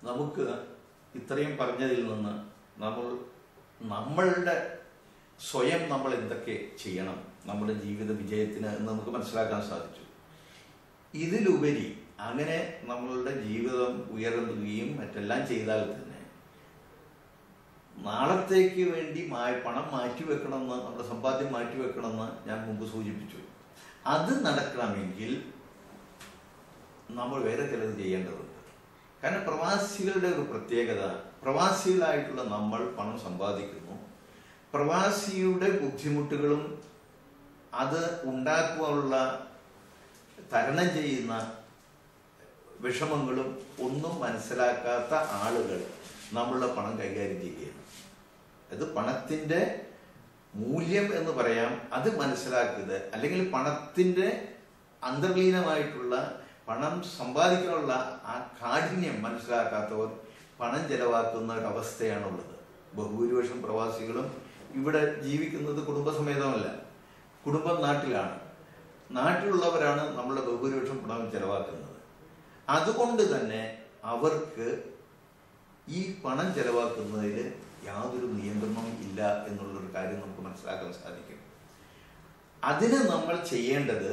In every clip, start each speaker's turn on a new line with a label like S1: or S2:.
S1: നമുക്ക് ഇത്രയും പറഞ്ഞതിൽ നിന്ന് നമ്മളുടെ സ്വയം നമ്മൾ എന്തൊക്കെ ചെയ്യണം നമ്മുടെ ജീവിത വിജയത്തിന് എന്ന് നമുക്ക് മനസ്സിലാക്കാൻ സാധിച്ചു. ഇതിലുപരി അങ്ങനെ നമ്മളുടെ ജീവിതം ഉയർത്തുകയും മറ്റെല്ലാം ചെയ്താൽ തന്നെ നാളത്തേക്ക് വേണ്ടി പണം മാറ്റിവെക്കണമെന്ന്, നമ്മുടെ സമ്പാദ്യം മാറ്റിവെക്കണമെന്ന് ഞാൻ മുമ്പ് സൂചിപ്പിച്ചു. അത് നടക്കണമെങ്കിൽ നമ്മൾ വേറെ ചിലത് ചെയ്യേണ്ടതുണ്ട്. കാരണം പ്രവാസികളുടെ ഒരു പ്രത്യേകത, പ്രവാസികളായിട്ടുള്ള നമ്മൾ പണം സമ്പാദിക്കുന്നു, പ്രവാസിയുടെ ബുദ്ധിമുട്ടുകളും അത് ഉണ്ടാക്കുവാനുള്ള തരണം ചെയ്യുന്ന വിഷമങ്ങളും ഒന്നും മനസ്സിലാക്കാത്ത ആളുകൾ നമ്മളുടെ പണം കൈകാര്യം ചെയ്യുകയാണ്. അത് പണത്തിന്റെ മൂല്യം എന്ന് പറയാം, അത് മനസ്സിലാക്കുന്നത്, അല്ലെങ്കിൽ പണത്തിന്റെ അന്തർലീനമായിട്ടുള്ള പണം സമ്പാദിക്കാനുള്ള ആ കാഠിന്യം മനസ്സിലാക്കാത്തവർ പണം ചെലവാക്കുന്ന ഒരവസ്ഥയാണുള്ളത്. ബഹുഭൂരിപക്ഷം പ്രവാസികളും ഇവിടെ ജീവിക്കുന്നത് കുടുംബസമേതമല്ല, കുടുംബം നാട്ടിലാണ്. നാട്ടിലുള്ളവരാണ് നമ്മളുടെ ബഹുഭൂരിപക്ഷം പണം ചെലവാക്കുന്നത്. അതുകൊണ്ട് തന്നെ അവർക്ക് ഈ പണം ചെലവാക്കുന്നതിൽ യാതൊരു നിയന്ത്രണവും ഇല്ല എന്നുള്ളൊരു കാര്യം നമുക്ക് മനസ്സിലാക്കാൻ സാധിക്കും. അതിന് നമ്മൾ ചെയ്യേണ്ടത്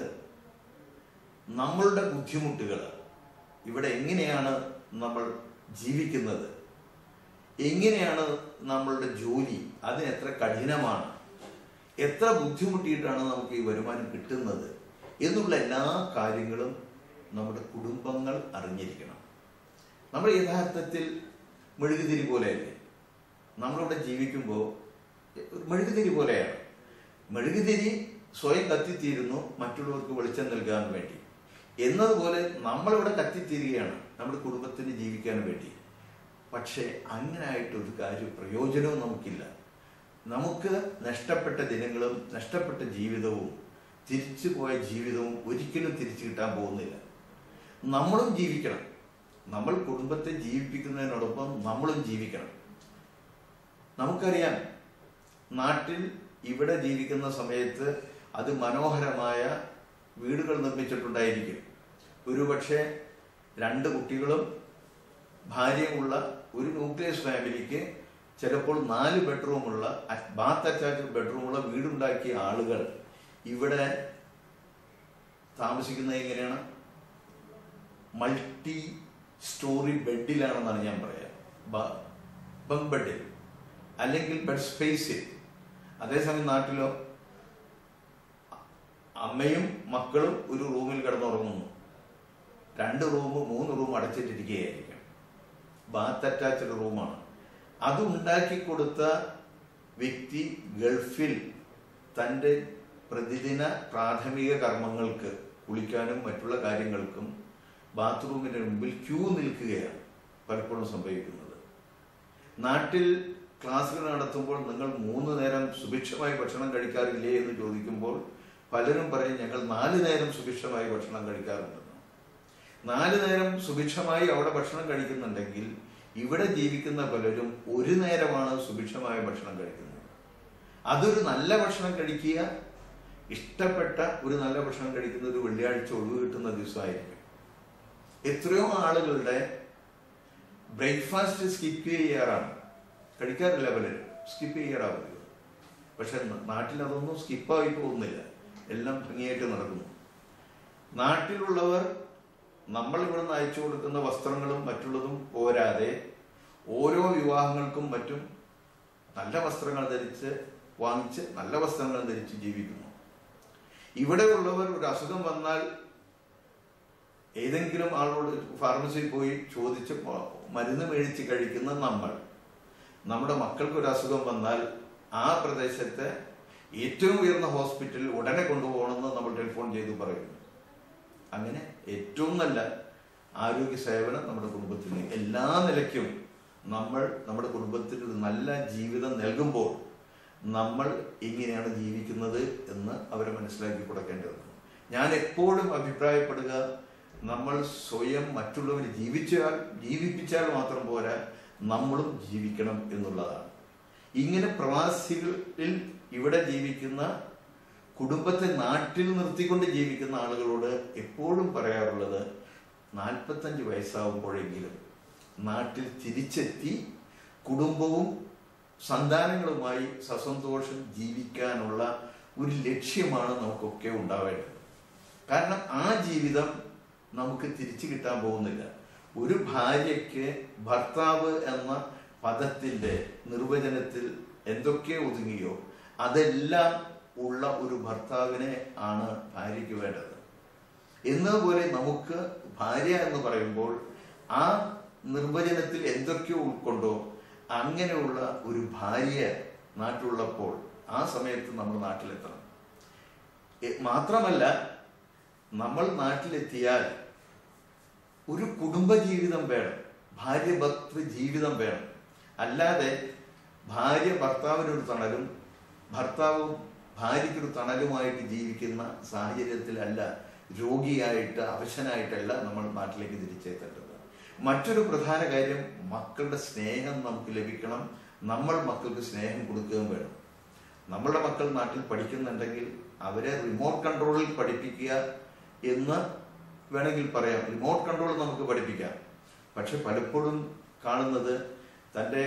S1: നമ്മളുടെ ബുദ്ധിമുട്ടുകൾ, ഇവിടെ എങ്ങനെയാണ് നമ്മൾ ജീവിക്കുന്നത്, എങ്ങനെയാണ് നമ്മളുടെ ജോലി, അതിന് എത്ര കഠിനമാണ്, എത്ര ബുദ്ധിമുട്ടിയിട്ടാണ് നമുക്ക് ഈ വരുമാനം കിട്ടുന്നത് എന്നുള്ള എല്ലാ കാര്യങ്ങളും നമ്മുടെ കുടുംബങ്ങൾ അറിഞ്ഞിരിക്കണം. നമ്മൾ യഥാർത്ഥത്തിൽ മെഴുകുതിരി പോലെയല്ലേ നമ്മളിവിടെ ജീവിക്കുമ്പോൾ, മെഴുകുതിരി പോലെയാണ്. മെഴുകുതിരി സ്വയം കത്തിത്തീരുന്നു മറ്റുള്ളവർക്ക് വെളിച്ചം നൽകാൻ വേണ്ടി എന്നതുപോലെ നമ്മളിവിടെ കത്തിത്തീരുകയാണ് നമ്മുടെ കുടുംബത്തിന് ജീവിക്കാൻ വേണ്ടി. പക്ഷേ അങ്ങനെ ആയിട്ടൊരു കാര്യം പ്രയോജനവും നമുക്കില്ല. നമുക്ക് നഷ്ടപ്പെട്ട ദിനങ്ങളും നഷ്ടപ്പെട്ട ജീവിതവും തിരിച്ചു പോയ ജീവിതവും ഒരിക്കലും തിരിച്ചു കിട്ടാൻ പോകുന്നില്ല. നമ്മളും ജീവിക്കണം. നമ്മൾ കുടുംബത്തെ ജീവിപ്പിക്കുന്നതിനോടൊപ്പം നമ്മളും ജീവിക്കണം. നമുക്കറിയാം, നാട്ടിൽ ഇവിടെ ജീവിക്കുന്ന സമയത്ത് അത് മനോഹരമായ വീടുകൾ നിർമ്മിച്ചിട്ടുണ്ടായിരിക്കും. ഒരുപക്ഷെ 2 കുട്ടികളും ഭാര്യയുമുള്ള ഒരു ന്യൂക്ലിയസ് ഫാമിലിക്ക് ചിലപ്പോൾ 4 ബെഡ്റൂമുള്ള, ബാത്ത് അറ്റാച്ച്ഡ് ബെഡ്റൂമുള്ള വീടുണ്ടാക്കിയ ആളുകൾ ഇവിടെ താമസിക്കുന്നത് എങ്ങനെയാണ്? മൾട്ടി സ്റ്റോറി ബെഡിലാണെന്നാണ് ഞാൻ പറയാം. ബങ്ക് ബെഡിൽ അല്ലെങ്കിൽ ബെഡ് സ്പേസിൽ. അതേസമയം നാട്ടിലോ അമ്മയും മക്കളും ഒരു റൂമിൽ കിടന്നുറങ്ങുന്നു, 2 റൂം 3 റൂം അടച്ചിട്ടിരിക്കുകയായിരിക്കും. ബാത്ത് അറ്റാച്ച്ഡ് റൂമാണ്. അത് ഉണ്ടാക്കി കൊടുത്ത വ്യക്തി ഗൾഫിൽ തൻ്റെ പ്രതിദിന പ്രാഥമിക കർമ്മങ്ങൾക്ക്, കുളിക്കാനും മറ്റുള്ള കാര്യങ്ങൾക്കും ബാത്റൂമിന് മുമ്പിൽ ക്യൂ നിൽക്കുകയാണ് പലപ്പോഴും സംഭവിക്കുന്നത്. നാട്ടിൽ ക്ലാസ്സുകൾ നടത്തുമ്പോൾ നിങ്ങൾ 3 നേരം സുഭിക്ഷമായി ഭക്ഷണം കഴിക്കാറില്ലേ എന്ന് ചോദിക്കുമ്പോൾ പലരും പറയും ഞങ്ങൾ 4 നേരം സുഭിക്ഷമായി ഭക്ഷണം കഴിക്കാറുണ്ടെന്ന്. 4 നേരം സുഭിക്ഷമായി അവിടെ ഭക്ഷണം കഴിക്കുന്നുണ്ടെങ്കിൽ ഇവിടെ ജീവിക്കുന്ന പലരും 1 നേരമാണ് സുഭിക്ഷമായ ഭക്ഷണം കഴിക്കുന്നത്. അതൊരു നല്ല ഭക്ഷണം കഴിക്കുക, ഇഷ്ടപ്പെട്ട ഒരു നല്ല ഭക്ഷണം കഴിക്കുന്ന ഒരു വെള്ളിയാഴ്ച ഒഴിവ് കിട്ടുന്ന ദിവസമായിരിക്കും. എത്രയോ ആളുകളുടെ ബ്രേക്ക്ഫാസ്റ്റ് സ്കിപ്പ് ചെയ്യാറാണ്, കഴിക്കാറില്ല, പലരും സ്കിപ്പ് ചെയ്യാറാവുന്നത്. പക്ഷെ നാട്ടിൽ അതൊന്നും സ്കിപ്പായി പോകുന്നില്ല, എല്ലാം ഭംഗിയായിട്ട് നടക്കുന്നു. നാട്ടിലുള്ളവർ നമ്മൾ ഇവിടുന്ന് അയച്ചു കൊടുക്കുന്ന വസ്ത്രങ്ങളും മറ്റുള്ളതും പോരാതെ ഓരോ വിവാഹങ്ങൾക്കും മറ്റും നല്ല വസ്ത്രങ്ങൾ വാങ്ങിച്ച് നല്ല വസ്ത്രങ്ങൾ ധരിച്ച് ജീവിക്കുന്നു. ഇവിടെ ഉള്ളവർ ഒരു അസുഖം വന്നാൽ ഏതെങ്കിലും ആളോട് ഫാർമസിയിൽ പോയി ചോദിച്ച് മരുന്ന് മേടിച്ച് കഴിക്കുന്ന നമ്മുടെ മക്കൾക്ക് ഒരു അസുഖം വന്നാൽ ആ പ്രദേശത്തെ ഏറ്റവും ഉയർന്ന ഹോസ്പിറ്റലിൽ ഉടനെ കൊണ്ടുപോകണമെന്ന് നമ്മൾ ടെലിഫോൺ ചെയ്ത് പറയുന്നു. അങ്ങനെ ഏറ്റവും നല്ല ആരോഗ്യ സേവനം നമ്മുടെ കുടുംബത്തിന് എല്ലാ നിലയ്ക്കും നമ്മുടെ കുടുംബത്തിന് ഒരു നല്ല ജീവിതം നൽകുമ്പോൾ നമ്മൾ എങ്ങനെയാണ് ജീവിക്കുന്നത് എന്ന് അവരെ മനസ്സിലാക്കി കൊടുക്കേണ്ടതുണ്ട്. ഞാൻ എപ്പോഴും അഭിപ്രായപ്പെടുക, നമ്മൾ സ്വയം മറ്റുള്ളവർ ജീവിപ്പിച്ചാൽ മാത്രം പോരാ, നമ്മളും ജീവിക്കണം എന്നുള്ളതാണ്. ഇങ്ങനെ പ്രവാസികളിൽ ഇവിടെ ജീവിക്കുന്ന, കുടുംബത്തെ നാട്ടിൽ നിർത്തിക്കൊണ്ട് ജീവിക്കുന്ന ആളുകളോട് എപ്പോഴും പറയാറുള്ളത്, 45 വയസ്സാവുമ്പോഴെങ്കിലും നാട്ടിൽ തിരിച്ചെത്തി കുടുംബവും സന്താനങ്ങളുമായി സസന്തോഷം ജീവിക്കാനുള്ള ഒരു ലക്ഷ്യമാണ് നമുക്കൊക്കെ ഉണ്ടാവേണ്ടത്. കാരണം ആ ജീവിതം നമുക്ക് തിരിച്ചു കിട്ടാൻ പോകുന്നില്ല. ഒരു ഭാര്യയ്ക്ക് ഭർത്താവ് എന്ന പദത്തിന്റെ നിർവചനത്തിൽ എന്തൊക്കെ ഒതുങ്ങിയോ അതെല്ലാം ഉള്ള ഒരു ഭർത്താവിനെ ആണ് ഭാര്യയ്ക്ക് വേണ്ടത്. എന്നതുപോലെ നമുക്ക് ഭാര്യ എന്ന് പറയുമ്പോൾ ആ നിർവചനത്തിൽ എന്തൊക്കെയോ ഉൾക്കൊണ്ടോ അങ്ങനെയുള്ള ഒരു ഭാര്യ നാട്ടിലുള്ളപ്പോൾ ആ സമയത്ത് നമ്മൾ നാട്ടിലെത്തണം. മാത്രമല്ല, നമ്മൾ നാട്ടിലെത്തിയാൽ ഒരു കുടുംബജീവിതം വേണം, ഭാര്യ ഭർത്തൃ ജീവിതം വേണം. അല്ലാതെ ഭാര്യ ഭർത്താവിനൊരു തണലും ഭർത്താവും ഭാര്യയ്ക്കൊരു തണലുമായിട്ട് ജീവിക്കുന്ന സാഹചര്യത്തിലല്ല, രോഗിയായിട്ട് അവശനായിട്ടല്ല നമ്മൾ നാട്ടിലേക്ക് തിരിച്ചെത്തേണ്ടത്. മറ്റൊരു പ്രധാന കാര്യം, മക്കളുടെ സ്നേഹം നമുക്ക് ലഭിക്കണം. നമ്മൾ മക്കൾക്ക് സ്നേഹം കൊടുക്കുകയും വേണം. നമ്മളുടെ മക്കൾ നാട്ടിൽ പഠിക്കുന്നുണ്ടെങ്കിൽ അവരെ റിമോട്ട് കൺട്രോളിൽ പഠിപ്പിക്കുക എന്ന് വേണമെങ്കിൽ പറയാം. റിമോട്ട് കൺട്രോൾ നമുക്ക് പഠിപ്പിക്കാം. പക്ഷെ പലപ്പോഴും കാണുന്നത് തൻ്റെ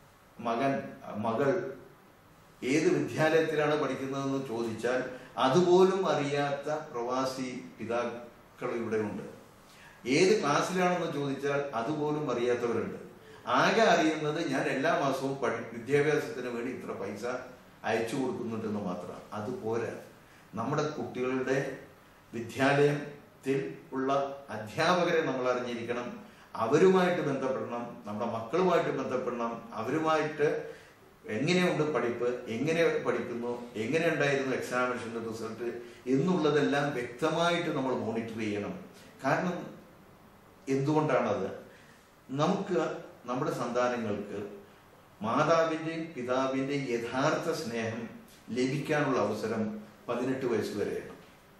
S1: മകൾ ഏത് വിദ്യാലയത്തിലാണ് പഠിക്കുന്നതെന്ന് ചോദിച്ചാൽ അതുപോലും അറിയാത്ത പ്രവാസി പിതാക്കൾ ഇവിടെ ഉണ്ട്. ഏത് ക്ലാസ്സിലാണെന്ന് ചോദിച്ചാൽ അതുപോലും അറിയാത്തവരുണ്ട്. ആകെ അറിയുന്നത് ഞാൻ എല്ലാ മാസവും വിദ്യാഭ്യാസത്തിന് വേണ്ടി ഇത്ര പൈസ അയച്ചു കൊടുക്കുന്നുണ്ടെന്ന് മാത്രം. അതുപോലെ നമ്മുടെ കുട്ടികളുടെ വിദ്യാലയത്തിൽ ഉള്ള അധ്യാപകരെ നമ്മൾ അറിഞ്ഞിരിക്കണം. അവരുമായിട്ട് ബന്ധപ്പെടണം, നമ്മുടെ മക്കളുമായിട്ട് ബന്ധപ്പെടണം. അവരുമായിട്ട് എങ്ങനെയുണ്ട് പഠിപ്പ്, എങ്ങനെ പഠിക്കുന്നു, എങ്ങനെ ഉണ്ടായിരുന്നു എക്സാമിനേഷൻ്റെ റിസൾട്ട് എന്നുള്ളതെല്ലാം വ്യക്തമായിട്ട് നമ്മൾ മോണിറ്റർ ചെയ്യണം. കാരണം എന്തുകൊണ്ടാണത്? നമുക്ക് നമ്മുടെ സന്താനങ്ങൾക്ക് മാതാവിൻ്റെയും പിതാവിൻ്റെയും യഥാർത്ഥ സ്നേഹം ലഭിക്കാനുള്ള അവസരം 18 വയസ്സ് വരെയാണ്.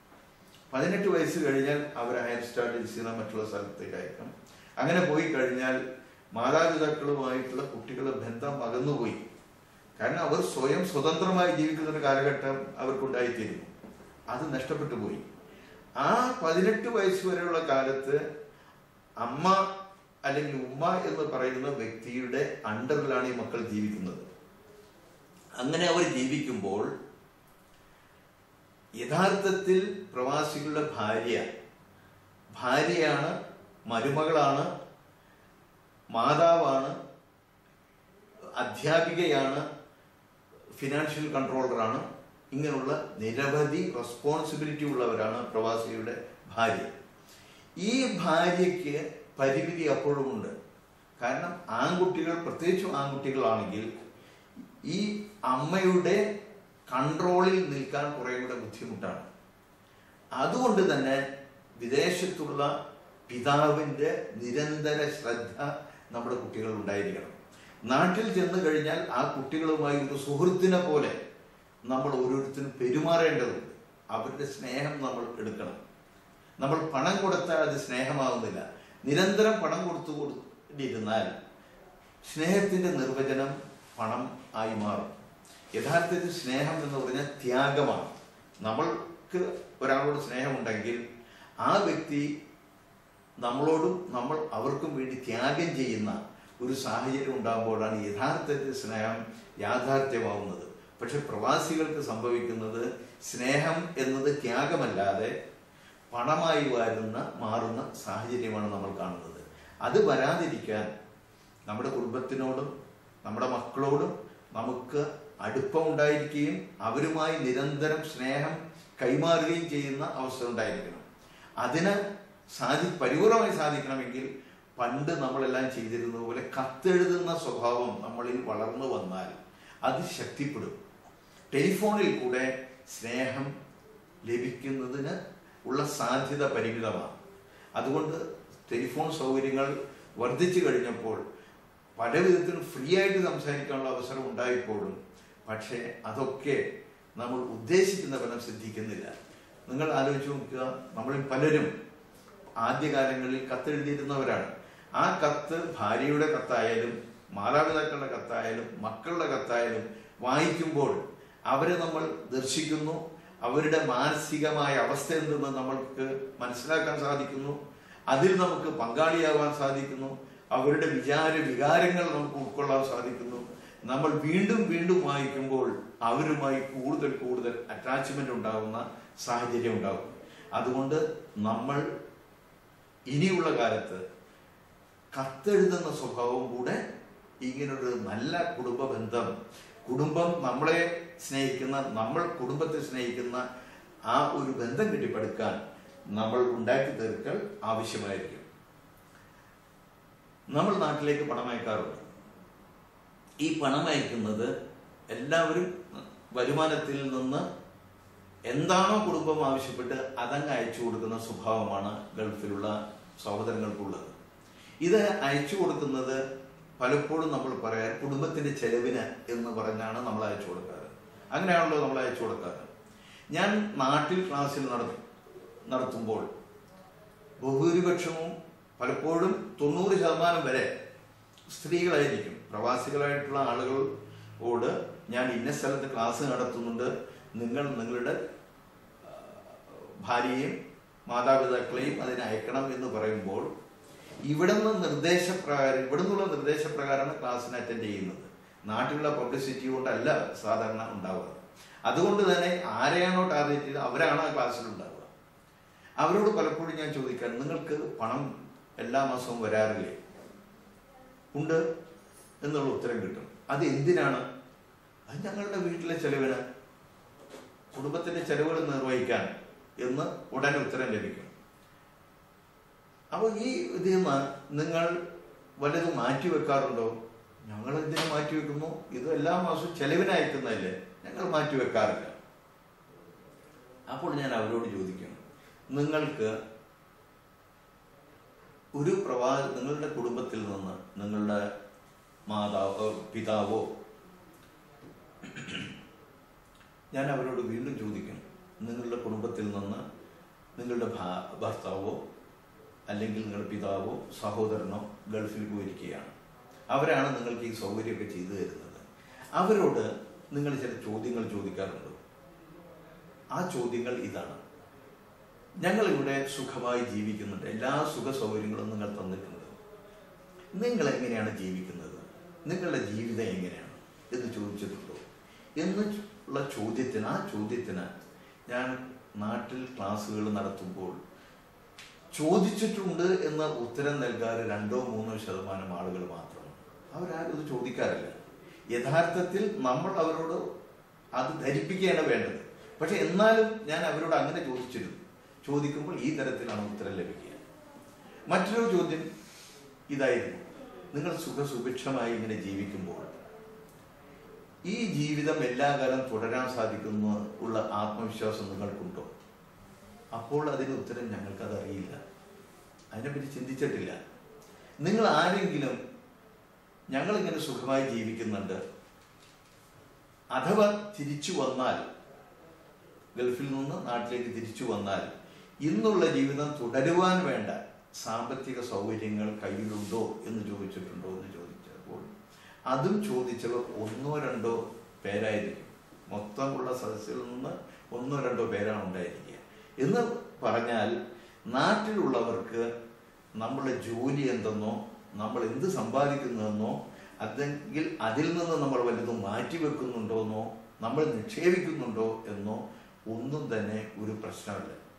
S1: 18 വയസ്സ് കഴിഞ്ഞാൽ അവർ ഹയർ സ്റ്റഡീസിന് മറ്റുള്ള സ്ഥലത്തേക്ക് അയക്കാം. അങ്ങനെ പോയി കഴിഞ്ഞാൽ മാതാപിതാക്കളുമായിട്ടുള്ള കുട്ടികളുടെ ബന്ധം അകന്നുപോയി. കാരണം അവർ സ്വയം സ്വതന്ത്രമായി ജീവിക്കുന്ന ഒരു കാലഘട്ടം അവർക്കുണ്ടായിത്തീരുന്നു. അത് നഷ്ടപ്പെട്ടു പോയി. ആ 18 വയസ്സ് വരെയുള്ള കാലത്ത് അമ്മ അല്ലെങ്കിൽ ഉമ്മ എന്ന് പറയുന്ന വ്യക്തിയുടെ അണ്ടറിലാണ് ഈ മക്കൾ ജീവിക്കുന്നത്. അങ്ങനെ അവർ ജീവിക്കുമ്പോൾ യഥാർത്ഥത്തിൽ പ്രവാസികളുടെ ഭാര്യയാണ്, മരുമകളാണ്, മാതാവാണ്, അധ്യാപികയാണ്, ഫിനാൻഷ്യൽ കൺട്രോളറാണ്. ഇങ്ങനെയുള്ള നിരവധി റെസ്പോൺസിബിലിറ്റി ഉള്ളവരാണ് പ്രവാസിയുടെ ഭാര്യ. ഈ ഭാര്യയ്ക്ക് പരിമിതി അപ്പോഴുമുണ്ട്. കാരണം ആൺകുട്ടികൾ, പ്രത്യേകിച്ചും ആൺകുട്ടികളാണെങ്കിൽ ഈ അമ്മയുടെ കൺട്രോളിൽ നിൽക്കാൻ കുറേ കൂടെ ബുദ്ധിമുട്ടാണ്. അതുകൊണ്ട് തന്നെ വിദേശത്തുള്ള പിതാവിൻ്റെ നിരന്തര ശ്രദ്ധ നമ്മുടെ കുട്ടികൾ ഉണ്ടായിരിക്കണം. നാട്ടിൽ ചെന്ന് കഴിഞ്ഞാൽ ആ കുട്ടികളുമായി ഒരു സുഹൃത്തിനെ പോലെ നമ്മൾ ഓരോരുത്തരും പെരുമാറേണ്ടതുണ്ട്. അവരുടെ സ്നേഹം നമ്മൾ എടുക്കണം. നമ്മൾ പണം കൊടുത്താൽ അത് സ്നേഹമാവുന്നില്ല. നിരന്തരം പണം കൊടുത്തുകൊണ്ടിരുന്നാൽ സ്നേഹത്തിൻ്റെ നിർവചനം പണം ആയി മാറും. യഥാർത്ഥത്തിൽ സ്നേഹം എന്ന് പറഞ്ഞാൽ ത്യാഗമാണ്. നമ്മൾക്ക് ഒരാളോട് സ്നേഹമുണ്ടെങ്കിൽ ആ വ്യക്തി നമ്മളോടും നമ്മൾ അവർക്കും വേണ്ടി ത്യാഗം ചെയ്യുന്ന ഒരു സാഹചര്യം ഉണ്ടാകുമ്പോഴാണ് യഥാർത്ഥത്തിൽ സ്നേഹം യാഥാർത്ഥ്യമാവുന്നത്. പക്ഷെ പ്രവാസികൾക്ക് സംഭവിക്കുന്നത് സ്നേഹം എന്നത് ത്യാഗമല്ലാതെ പണമായി മാറുന്ന സാഹചര്യമാണ് നമ്മൾ കാണുന്നത്. അത് വരാതിരിക്കാൻ നമ്മുടെ കുടുംബത്തിനോടും നമ്മുടെ മക്കളോടും നമുക്ക് അടുപ്പമുണ്ടായിരിക്കുകയും അവരുമായി നിരന്തരം സ്നേഹം കൈമാറുകയും ചെയ്യുന്ന അവസ്ഥ ഉണ്ടായിരിക്കണം. അതിന് പരിപൂർണമായി സാധിക്കണമെങ്കിൽ പണ്ട് നമ്മളെല്ലാം ചെയ്തിരുന്നത് പോലെ കത്തെഴുതുന്ന സ്വഭാവം നമ്മളിൽ വളർന്നു വന്നാൽ അത് ശക്തിപ്പെടും. ടെലിഫോണിൽ കൂടെ സ്നേഹം ലഭിക്കുന്നതിന് ഉള്ള സാധ്യത പരിമിതമാണ്. അതുകൊണ്ട് ടെലിഫോൺ സൗകര്യങ്ങൾ വർദ്ധിച്ചു കഴിഞ്ഞപ്പോൾ പല വിധത്തിലും ഫ്രീ ആയിട്ട് സംസാരിക്കാനുള്ള അവസരം ഉണ്ടായപ്പോഴും പക്ഷേ അതൊക്കെ നമ്മൾ ഉദ്ദേശിക്കുന്ന ഫലം സിദ്ധിക്കുന്നില്ല. നിങ്ങൾ ആലോചിച്ച് നോക്കുക, നമ്മളിൽ പലരും ആദ്യകാലങ്ങളിൽ കത്തെഴുതിയിരുന്നവരാണ്. ആ കത്ത് ഭാര്യയുടെ കത്തായാലും മാതാപിതാക്കളുടെ കത്തായാലും മക്കളുടെ കത്തായാലും വായിക്കുമ്പോൾ അവരെ നമ്മൾ ദർശിക്കുന്നു. അവരുടെ മാനസികമായ അവസ്ഥ എന്തെന്ന് നമ്മൾക്ക് മനസ്സിലാക്കാൻ സാധിക്കുന്നു. അതിൽ നമുക്ക് പങ്കാളിയാവാൻ സാധിക്കുന്നു. അവരുടെ വികാരങ്ങൾ നമുക്ക് ഉൾക്കൊള്ളാൻ സാധിക്കുന്നു. നമ്മൾ വീണ്ടും വീണ്ടും വായിക്കുമ്പോൾ അവരുമായി കൂടുതൽ കൂടുതൽ അറ്റാച്ച്മെന്റ് ഉണ്ടാകുന്ന സാഹചര്യം ഉണ്ടാകും. അതുകൊണ്ട് നമ്മൾ ഇനിയുള്ള കാലത്ത് കത്തെഴുതുന്ന സ്വഭാവം കൂടെ ഇങ്ങനൊരു നല്ല കുടുംബ ബന്ധം, കുടുംബം നമ്മളെ സ്നേഹിക്കുന്ന, നമ്മൾ കുടുംബത്തെ സ്നേഹിക്കുന്ന ആ ഒരു ബന്ധം കെട്ടിപ്പടുക്കാൻ നമ്മൾ ഉണ്ടാക്കി തീർക്കൽ ആവശ്യമായിരിക്കും. നമ്മൾ നാട്ടിലേക്ക് പണം അയക്കാറുണ്ട്. ഈ പണം അയക്കുന്നത് എല്ലാവരും വരുമാനത്തിൽ നിന്ന് എന്താണോ കുടുംബം ആവശ്യപ്പെട്ട് അതങ്ങ് അയച്ചു കൊടുക്കുന്ന സ്വഭാവമാണ് ഗൾഫിലുള്ള സഹോദരങ്ങൾക്കുള്ളത്. ഇത് അയച്ചു കൊടുക്കുന്നത് പലപ്പോഴും നമ്മൾ പറയാൻ കുടുംബത്തിന്റെ ചെലവിന് എന്ന് പറഞ്ഞാണ് നമ്മൾ അയച്ചു കൊടുക്കാറ്. അങ്ങനെയാണല്ലോ നമ്മൾ അയച്ചു കൊടുക്കാറ്. ഞാൻ നാട്ടിൽ ക്ലാസ്സിൽ നടത്തുമ്പോൾ ബഹുഭൂരിപക്ഷവും പലപ്പോഴും 90% വരെ സ്ത്രീകളായിരിക്കും. പ്രവാസികളായിട്ടുള്ള ആളുകളോട് ഞാൻ ഇന്ന സ്ഥലത്ത് ക്ലാസ് നടത്തുന്നുണ്ട്, നിങ്ങൾ നിങ്ങളുടെ ഭാര്യയും മാതാപിതാക്കളെയും അതിന് അയക്കണം എന്ന് പറയുമ്പോൾ ഇവിടുന്നുള്ള നിർദ്ദേശപ്രകാരമാണ് ക്ലാസ്സിന് അറ്റൻഡ് ചെയ്യുന്നത്. നാട്ടിലുള്ള പബ്ലിസിറ്റി കൊണ്ടല്ല സാധാരണ ഉണ്ടാവുക. അതുകൊണ്ട് തന്നെ ആരെയാണോ ടാർഗറ്റ് ചെയ്ത് അവരാണ് ആ ക്ലാസ്സിൽ ഉണ്ടാവുക. അവരോട് പലപ്പോഴും ഞാൻ ചോദിക്കാൻ, നിങ്ങൾക്ക് പണം എല്ലാ മാസവും വരാറില്ലേ? ഉണ്ട് എന്നുള്ള ഉത്തരം കിട്ടും. അത് എന്തിനാണ്? അത് ഞങ്ങളുടെ വീട്ടിലെ ചെലവിന്, കുടുംബത്തിന്റെ ചെലവുകൾ നിർവഹിക്കാൻ എന്ന് ഉടനെ ഉത്തരം ലഭിക്കും. അപ്പോൾ ഈ ഇതിൽ നിന്ന് നിങ്ങൾ വല്ലതും മാറ്റിവെക്കാറുണ്ടോ? ഞങ്ങൾ എന്തിനു മാറ്റിവെക്കുന്നു? ഇത് എല്ലാ മാസവും ചെലവിന് അയക്കുന്നതല്ലേ, ഞങ്ങൾ മാറ്റിവെക്കാറില്ല. അപ്പോൾ ഞാൻ അവരോട് ചോദിക്കും, നിങ്ങൾക്ക് ഒരു നിങ്ങളുടെ കുടുംബത്തിൽ നിന്ന് നിങ്ങളുടെ പിതാവോ, ഞാൻ അവരോട് വീണ്ടും ചോദിക്കും, നിങ്ങളുടെ കുടുംബത്തിൽ നിന്ന് നിങ്ങളുടെ ഭർത്താവോ അല്ലെങ്കിൽ നിങ്ങളുടെ പിതാവോ സഹോദരനോ ഗൾഫിൽ പോയിരിക്കുകയാണ്, അവരാണ് നിങ്ങൾക്ക് ഈ സൗകര്യമൊക്കെ ചെയ്തു തരുന്നത്. അവരോട് നിങ്ങൾ ചില ചോദ്യങ്ങൾ ചോദിക്കാറുണ്ടോ? ആ ചോദ്യങ്ങൾ ഇതാണ്: ഞങ്ങളിവിടെ സുഖമായി ജീവിക്കുന്നുണ്ട്, എല്ലാ സുഖ സൗകര്യങ്ങളും നിങ്ങൾ തന്നിട്ടുണ്ട്, നിങ്ങൾ എങ്ങനെയാണ് ജീവിക്കുന്നത്, നിങ്ങളുടെ ജീവിതം എങ്ങനെയാണ് എന്ന് ചോദിച്ചിട്ടുണ്ടോ എന്നുള്ള ആ ചോദ്യത്തിന് ഞാൻ നാട്ടിൽ ക്ലാസ്സുകൾ നടത്തുമ്പോൾ ചോദിച്ചിട്ടുണ്ട് എന്ന ഉത്തരം നൽകാറ് 2-3% ആളുകൾ മാത്രമാണ്. അവരാരും ഇത് ചോദിക്കാറില്ല. യഥാർത്ഥത്തിൽ നമ്മൾ അവരോട് അത് ധരിപ്പിക്കുകയാണ് വേണ്ടത്. പക്ഷെ എന്നാലും ഞാൻ അവരോട് അങ്ങനെ ചോദിക്കുമ്പോൾ ഈ തരത്തിലാണ് ഉത്തരം ലഭിക്കുക. മറ്റൊരു ചോദ്യം ഇതായിരുന്നു: നിങ്ങൾ സുഖസുഭിക്ഷമായി ഇങ്ങനെ ജീവിക്കുമ്പോൾ ഈ ജീവിതം എല്ലാ കാലം തുടരാൻ സാധിക്കുന്ന ഉള്ള ആത്മവിശ്വാസം നിങ്ങൾക്കുണ്ടോ? അപ്പോൾ അതിന് ഉത്തരം ഞങ്ങൾക്കതറിയില്ല, അതിനെപ്പറ്റി ചിന്തിച്ചിട്ടില്ല. നിങ്ങൾ ആരെങ്കിലും ഞങ്ങളിങ്ങനെ സുഖമായി ജീവിക്കുന്നുണ്ട്, അഥവാ തിരിച്ചു വന്നാൽ, ഗൾഫിൽ നിന്ന് നാട്ടിലേക്ക് തിരിച്ചു വന്നാൽ ഇന്നുള്ള ജീവിതം തുടരുവാൻ വേണ്ട സാമ്പത്തിക സൗകര്യങ്ങൾ കയ്യിലുണ്ടോ എന്ന് ചോദിച്ചിട്ടുണ്ടോ എന്ന് ചോദിച്ചപ്പോൾ അതും ചോദിച്ചവർ 1-2 പേരായിരിക്കും. മൊത്തമുള്ള സദസ്സിൽ നിന്ന് 1-2 പേരാണ് ഉണ്ടായിരിക്കുക. എന്ന് പറഞ്ഞാൽ നാട്ടിലുള്ളവർക്ക് നമ്മളുടെ ജോലി എന്തെന്നോ, നമ്മൾ എന്ത് സമ്പാദിക്കുന്നതെന്നോ, അല്ലെങ്കിൽ അതിൽ നിന്ന് നമ്മൾ വല്ലതും മാറ്റിവെക്കുന്നുണ്ടോന്നോ, നമ്മൾ നിക്ഷേപിക്കുന്നുണ്ടോ എന്നോ ഒന്നും തന്നെ ഒരു പ്രശ്നമല്ല.